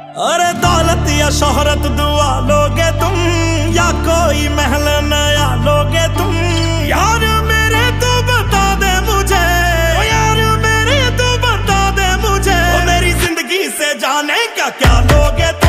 अरे दौलत या शोहरत दुआ लोगे तुम, या कोई महल नया लोगे तुम। यार मेरे तू बता दे मुझे, ओ यार मेरे तू बता दे मुझे, ओ मेरी जिंदगी से जाने क्या क्या लोगे